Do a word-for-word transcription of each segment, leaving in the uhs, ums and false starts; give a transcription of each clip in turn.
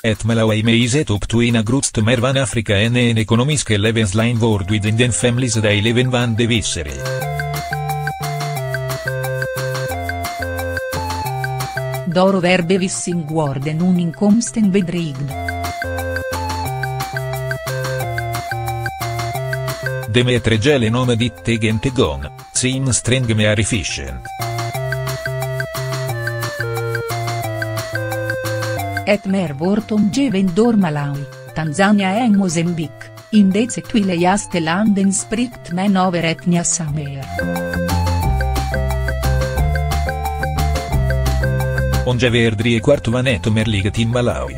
Et Malawi meiset up to in a grutst mer van Afrika en en economiske levensline word within den families dei leven van de visseri. Doro verbe vissing worden un inkomsten bedreigd. De metre gele nome dit tegen tegon, sin streng me efficient. Et mer vortom geven dor Malawi, Tanzania en Mozambique, indeze twile jaste landen spricht men over etnia samer. Onge verdri e quarto vaneto mer liget in Malawi.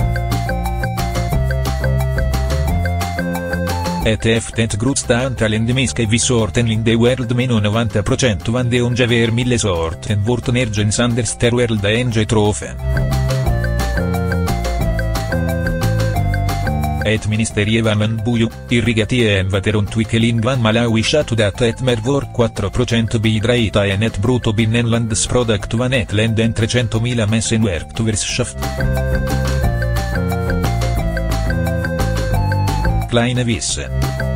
Et eftent grutstand all'endemiske vi sorten in de world meno novanta procent van de onge ver mille sorten vorten ergens anders ter world enge trofen. Et ministerie van buio, irrigatie en vateron twikelin van Malawi shatudat et mer vor quattro procent bidraita en et bruto binnenlands product van et lenden trecentomila messen werktoverschaft. Kleine Wissen.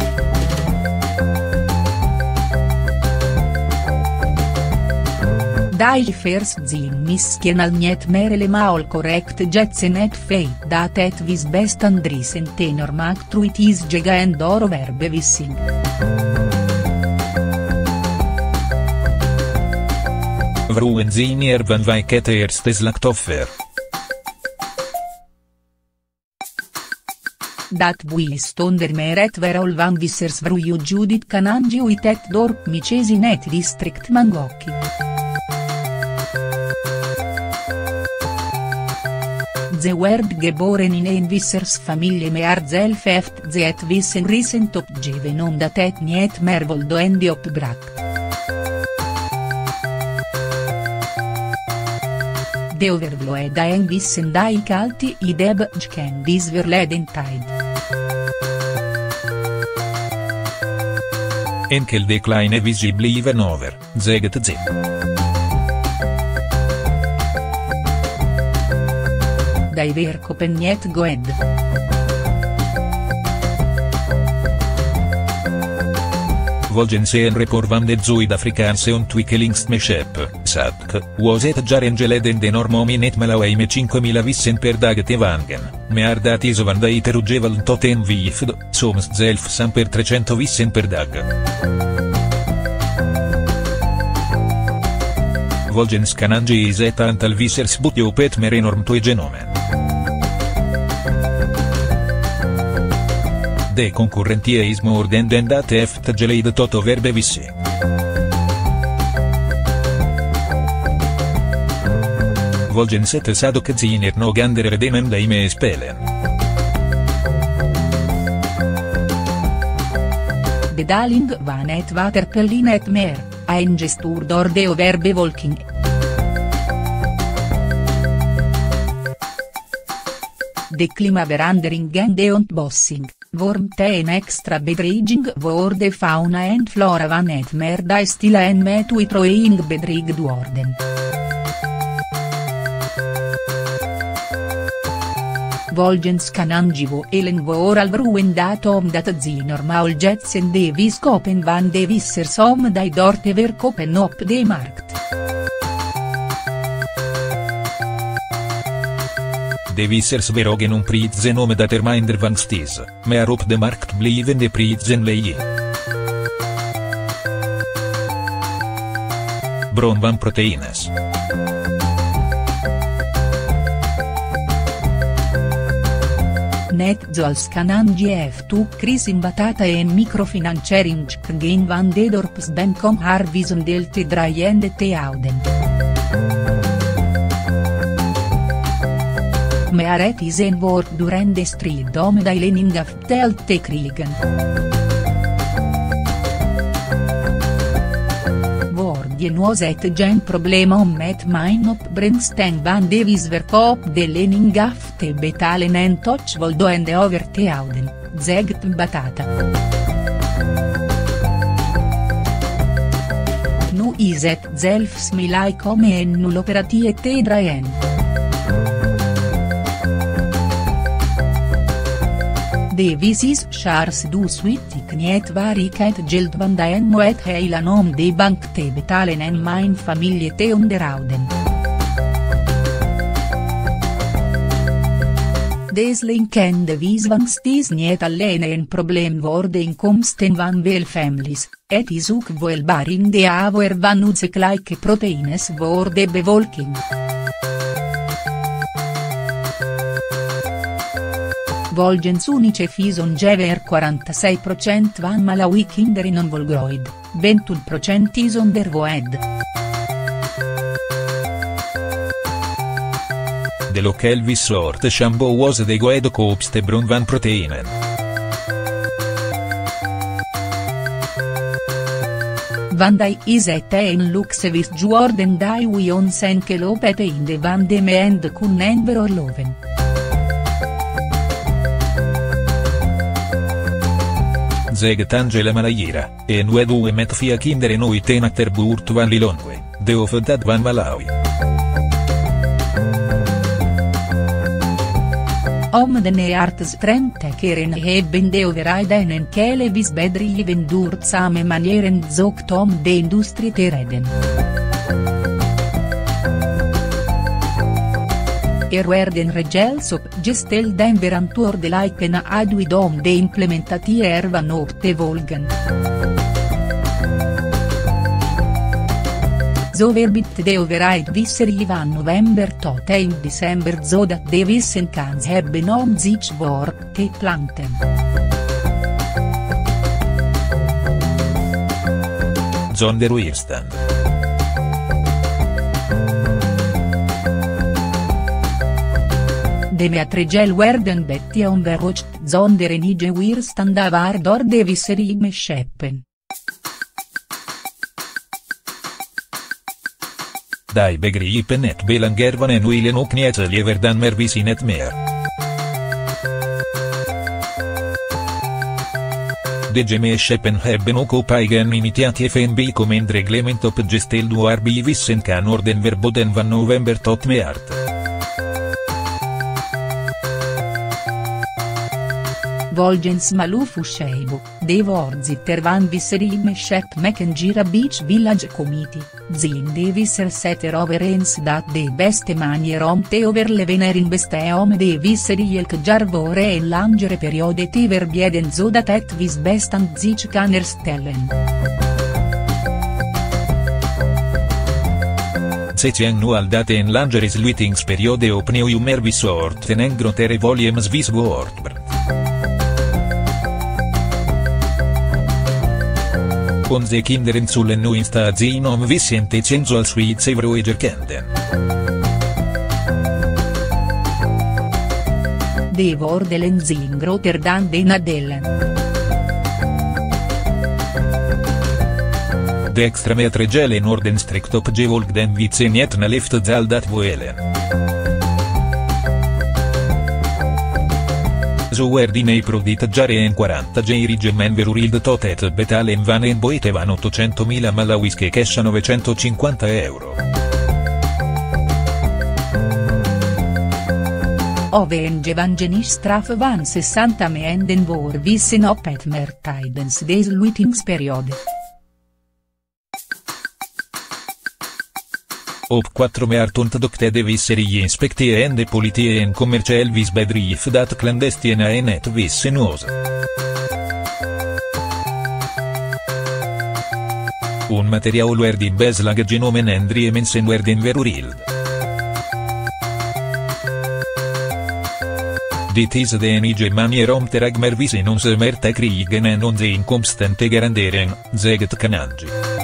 Dai first zin miskien al niet merele maol correct jetsen et feit dat et vis best andrisen tenor mag truitis gega en doro verbe vissing. Vruen zinier van vaiket eerste slachtoffer. Dat buis tonder meret verol van vissers vruju Judith Kananji uit et dorp micesi net district Mangochi. Ze werd geboren in een vissersfamilie met zelf heeft ze het wissen recent opgeven omdat het niet meer voldo en die opbrak. De overvloed en wissen dai kalti I deb ken dis verleden tijd. Enkel de kleine visibelen over, zeget ze. Dai verkopen niet goed. Volgens een report van de Zuid-Afrikaanse ontwikkelingsgemeenschap, S A D C, was het jarengeleden de norm om in het Malawi met cinquemila vissen per dag te vangen, maar dat is van de iterugevelen tot en vijfde, soms zelfs per trecento vissen per dag. Volgens Kananji is het aantal vissers butie op het meer enorm toe genomen. De concurrentie is more than than dat heeft geleden tot overbe vissing. Volgens het S A D C zien er nog andere dingen die meespelen. De daling van het waterpeil in het meer, ingestuurd door de overbevolking. De klimaverandering en de ontbossing, warmte en extra bedreiging voor de fauna en flora van het meer die stille en met uitroeiing bedreigd worden. Volgens Kananji elen vooral vroegen dat omdat ze normaal jetsen de viskopen van de vissers om die door te verkopen op de markt. De vissers verogen un prijzen om dat er minder vangst is, maar op de markt blijven de prijzen liggen. Bron van proteïnes. Net zoals Kananji heeft ook crisis in batata en microfinanciering gekregen van de dorpsbank om haar wisendeel te draaiende te houden. Maar het is een woord durant de strijd om de lening afbetaald te krijgen. Worden was het geen probleem om met mijn opbrengst en van de wisverkoop de lening af te betalen en toch voldoende over te houden, zegt Batata. Nu is het zelfs moeilijk om een nul operatie te draaien. Davis is Charles dus wittig niet waarheid geld van de moet hele om de bank te betalen en mijn familie te onderhouden. Desling en de wiswangst is niet alleen een probleem voor de inkomsten van veel families, het is ook voelbaar in de aanvoer van onze gelijke proteïnes voor de bevolking. Volgens UNICEF is ongeveer quarantasei procent van Malawi kinderen non volgroeid, ventun procent is ondervoed. De local soort shampoo was de goede koopste bron van proteïnen. Van die is het een luxe wist geworden die we ons enkel opeten in de van de meende kunnen veroorloven. Zegt Angela Malayira, en we due met via kinderen nooit en achterbuurt van Lilongwe, de overheid van Malawi. Om de neartes trenta keren hebben de overheid en enkele visbedrijven duurzame manieren zocht om de industrie te redden. Er werden regels opgesteld en verantwoorde lijken uitgevoerd om de implementatie ervan op te volgen. Zo verbiedt de overheid visserie van november tot eind december zodat de vissen kans hebben om zich voor te planten. Zonder weerstand. De maatregelen werden betti onverhoogd zonder enige weerstand waardoor de visserie meescheppen. Die begrijpen het belang van en willen ook niet liever dan maar vissen het meer. De gemeenschappen hebben ook op eigen initiatief bijkom een reglement opgesteld waarbij vissen kan worden verboden van november tot maart. Volgens Malufu Sheibu, de voorzitter van visserie meeschap Mackengira Beach Village Committee, zijn de vissers het erover eens dat de beste manier om te overleven er in beste om de visserie elk jaar voor een langere periode te verbieden zodat het visbestand zich kan herstellen. Zet je nu al dat een langere sluitingsperiode opnieuw meer vissoorten en grotere volumes vis wordt. Onze kinderen zullen nu in staat zijn om vissen te zien zoals we het vroeger kenden. De voordelen zijn groter dan de nadelen. De extra maatregelen worden strikt opgevolgd en we zijn niet nalift zal dat willen. Zo werden i prodotti già in quaranta giorni men verurilde tot het betalen van een boete van ottocentomila Malawis che cash novecentocinquanta euro. Ove een gevangenisstraf van sessanta maanden voor vissen op het meer tijdens de sluitingsperiode. Op quattro maart ontdekte de visserie inspectie en de politie een commercieel visbedrijf dat clandestine en het vissen was. Un materiaal werd in beslag genomen en drie mensen werden veroordeeld. Dit is de enige manier om terug meer vissen onze meer te krijgen en onze inkomsten te garanderen, zegt Kananji.